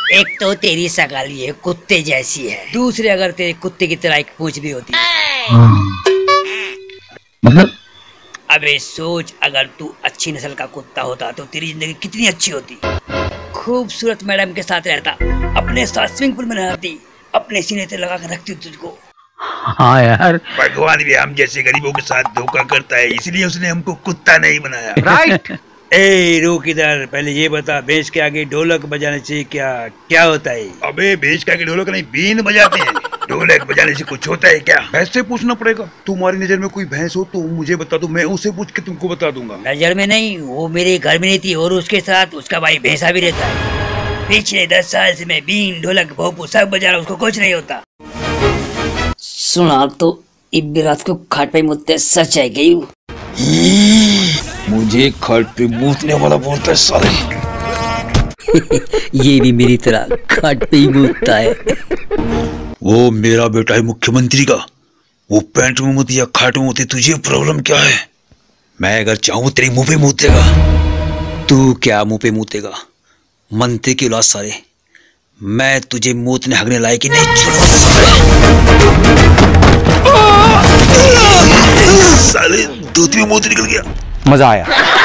एक तो तेरी शकल ये कुत्ते जैसी है, दूसरे अगर तेरे कुत्ते की तरह एक पूंछ भी होती। मतलब अबे सोच, अगर तू अच्छी नस्ल का कुत्ता होता तो तेरी जिंदगी कितनी अच्छी होती। खूबसूरत मैडम के साथ रहता, अपने साथ स्विमिंग पूल में नहाती, अपने सीने से लगा कर रखती तुझको। हाँ यार, भगवान भी हम जैसे गरीबों के साथ धोखा करता है, इसलिए उसने हमको कुत्ता नहीं बनाया। राइट। ए रुक इधर, पहले ये बता, भैंस के आगे ढोलक बजाने से क्या क्या होता है? अबे भैंस का ढोलक नहीं, बीन बजाते हैं। ढोलक बजाने से कुछ होता है क्या? भैंस से पूछना पड़ेगा। तुम्हारी नजर में कोई भैंस हो तो मुझे बता दो, मैं उसे पूछ के तुमको बता दूंगा। नजर में नहीं, वो मेरे घर में रहती और उसके साथ उसका भाई भैंसा भी रहता है। पिछले 10 साल से मैं बीन ढोलक भोपू सब बजा रहा हूँ, उसको कुछ नहीं होता। सुना तो इब्बी रात को खाट पे मुझसे सच है गई। मुझे खाट पे मूतने वाला बोलता है साले। ये भी मेरी तरह खाट पे ही मूतता है। वो मेरा बेटा है मुख्यमंत्री का, वो पैंट में मूती या खाट में मूती, तुझे प्रॉब्लम क्या है? मैं अगर चाहूँ तेरे मुंह पे मूतेगा। तू क्या मुंह पे मूतेगा? मंत्री की औलाद सारे, मैं तुझे मूतने हगने लायक ही नहीं साले दूध में मूत निकल गया। मजा आया।